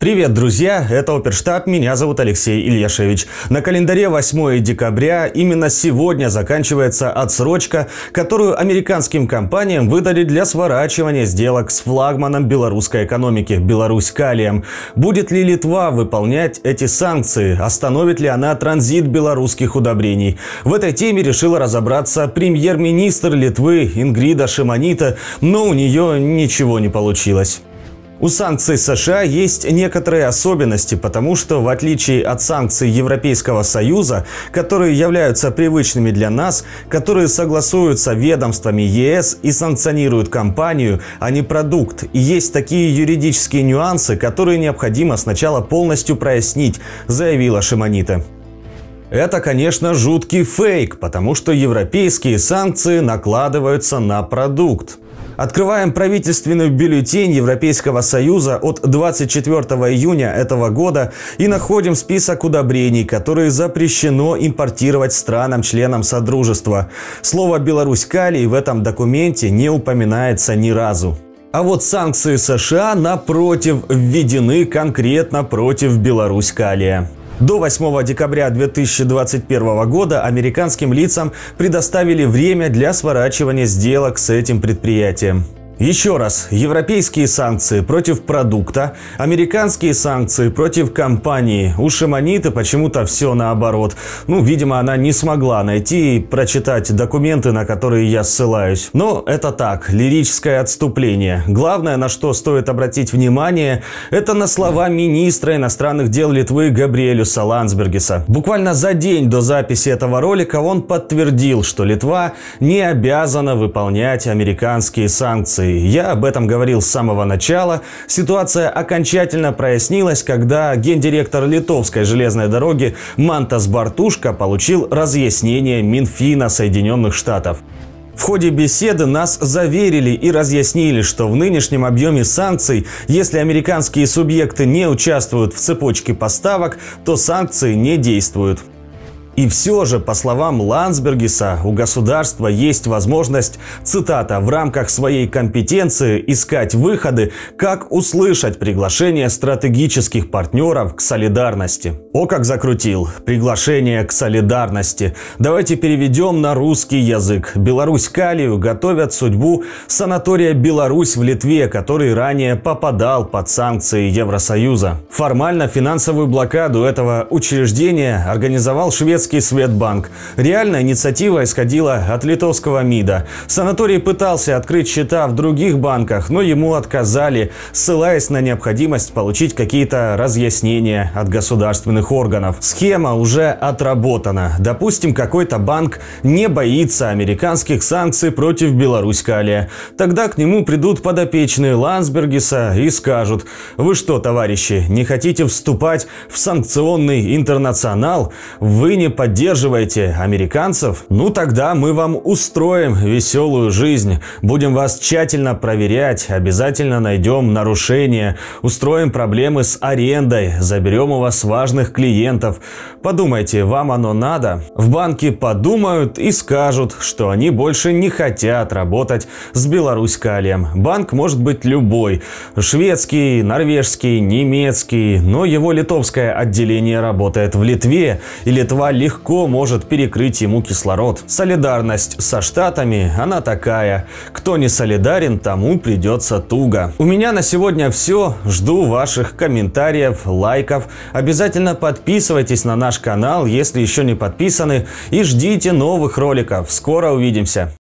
Привет, друзья! Это Оперштаб, меня зовут Алексей Ильяшевич. На календаре 8 декабря, именно сегодня заканчивается отсрочка, которую американским компаниям выдали для сворачивания сделок с флагманом белорусской экономики – Беларусь-Калием. Будет ли Литва выполнять эти санкции? Остановит ли она транзит белорусских удобрений? В этой теме решила разобраться премьер-министр Литвы Ингрида Шимонита, но у нее ничего не получилось. У санкций США есть некоторые особенности, потому что, в отличие от санкций Европейского Союза, которые являются привычными для нас, которые согласуются ведомствами ЕС и санкционируют компанию, а не продукт, и есть такие юридические нюансы, которые необходимо сначала полностью прояснить, заявила Шимонита. Это, конечно, жуткий фейк, потому что европейские санкции накладываются на продукт. Открываем правительственный бюллетень Европейского Союза от 24 июня этого года и находим список удобрений, которые запрещено импортировать странам-членам Содружества. Слово «Беларусь-Калий» в этом документе не упоминается ни разу. А вот санкции США, напротив, введены конкретно против Беларусь-Калия. До 8 декабря 2021 года американским лицам предоставили время для сворачивания сделок с этим предприятием. Еще раз, европейские санкции против продукта, американские санкции против компании. У Шимониты почему-то все наоборот. Видимо, она не смогла найти и прочитать документы, на которые я ссылаюсь. Но это так, лирическое отступление. Главное, на что стоит обратить внимание, это на слова министра иностранных дел Литвы Габриэлюса Ландсбергиса. Буквально за день до записи этого ролика он подтвердил, что Литва не обязана выполнять американские санкции. Я об этом говорил с самого начала. Ситуация окончательно прояснилась, когда гендиректор Литовской железной дороги Мантас Бартушка получил разъяснение Минфина Соединенных Штатов. В ходе беседы нас заверили и разъяснили, что в нынешнем объеме санкций, если американские субъекты не участвуют в цепочке поставок, то санкции не действуют. И все же, по словам Ландсбергиса, у государства есть возможность, цитата, в рамках своей компетенции искать выходы, как услышать приглашение стратегических партнеров к солидарности. О, как закрутил! Приглашение к солидарности. Давайте переведем на русский язык. Беларусь-Калию готовят судьбу санатория «Беларусь» в Литве, который ранее попадал под санкции Евросоюза. Формально финансовую блокаду этого учреждения организовал шведский Светбанк. Реальная инициатива исходила от литовского МИДа. Санаторий пытался открыть счета в других банках, но ему отказали, ссылаясь на необходимость получить какие-то разъяснения от государственных органов. Схема уже отработана. Допустим, какой-то банк не боится американских санкций против Беларусь-Калия. Тогда к нему придут подопечные Ландсбергиса и скажут: вы что, товарищи, не хотите вступать в санкционный интернационал? Вы не поддерживаете американцев? Тогда мы вам устроим веселую жизнь. Будем вас тщательно проверять, обязательно найдем нарушения, устроим проблемы с арендой, заберем у вас важных клиентов. Подумайте, вам оно надо? В банке подумают и скажут, что они больше не хотят работать с Беларусь-Калием. Банк может быть любой. Шведский, норвежский, немецкий, но его литовское отделение работает в Литве, и Литва легко может перекрыть ему кислород. Солидарность со Штатами, она такая. Кто не солидарен, тому придется туго. У меня на сегодня все. Жду ваших комментариев, лайков. Обязательно подписывайтесь на наш канал, если еще не подписаны. И ждите новых роликов. Скоро увидимся.